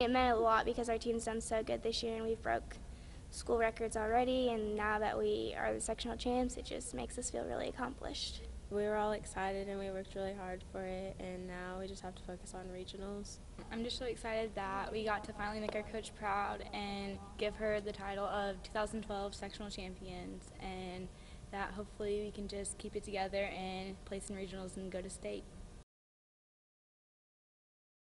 It meant a lot because our team's done so good this year and we've broke school records already, and now that we are the sectional champs, it just makes us feel really accomplished. We were all excited and we worked really hard for it, and now we just have to focus on regionals. I'm just so excited that we got to finally make our coach proud and give her the title of 2012 sectional champions, and that hopefully we can just keep it together and place in regionals and go to state.